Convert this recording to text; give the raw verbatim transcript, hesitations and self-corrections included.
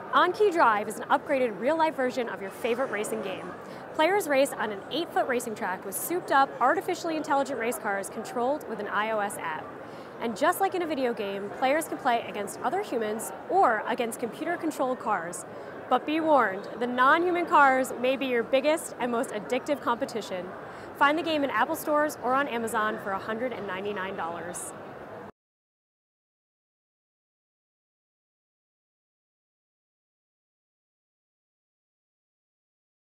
Anki Drive is an upgraded real-life version of your favorite racing game. Players race on an eight-foot racing track with souped-up, artificially intelligent race cars controlled with an iOS app. And just like in a video game, players can play against other humans or against computer-controlled cars. But be warned, the non-human cars may be your biggest and most addictive competition. Find the game in Apple stores or on Amazon for one hundred ninety-nine dollars.